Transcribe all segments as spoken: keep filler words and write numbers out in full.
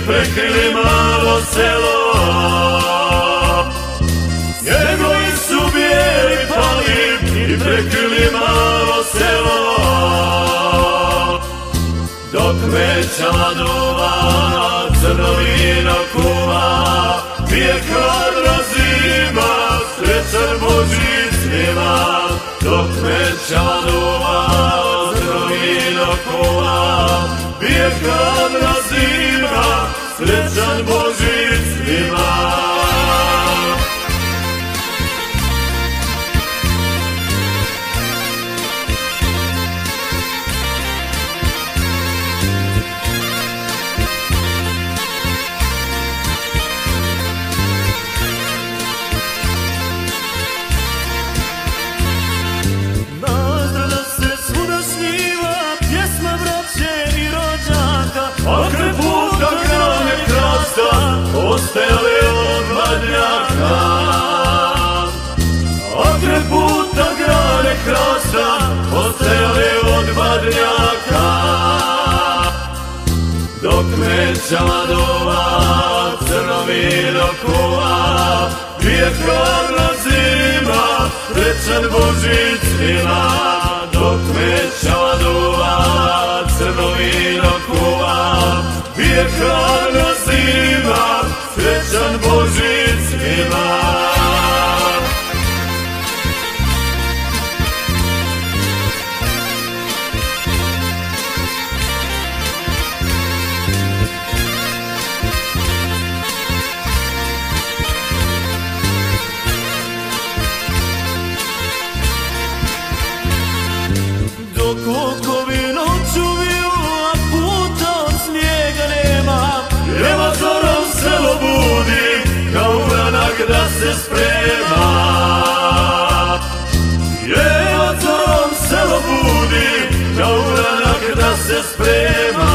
prekrili malo selo. Njegovi su bijeli pali i prekrili malo selo. Dok mećama duva, crno vino kuva, pije hladna zima, srećan Božić svima. Dok mećama duva, crno vino kuva, pije hladna zima, srećan Božić svima. Ostajali od hladnjaka, okre puta grane hrasta, ostajali od hladnjaka. Dok mećama duva, crno vino kuva, pije hladna zima, srećan Božić svima. Dok mećama duva, crno vino kuva, pije hladna zima, srećan Božić svima. Dok okovi noću viju, a puta od snijega nema, Jeva zorom selo budi, kao uranak da se sprema. Jeva zorom selo budi, kao uranak da se sprema.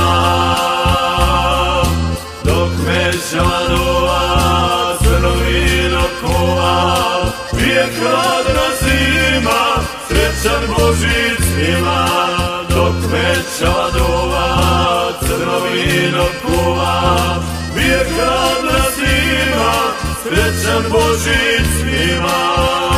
Dok mećama duva, crno vino kuva, pije hladna zima, srećan Božić svima. Dok mećama duva, crno vino kuva, pije hladna zima, srećan Božić svima.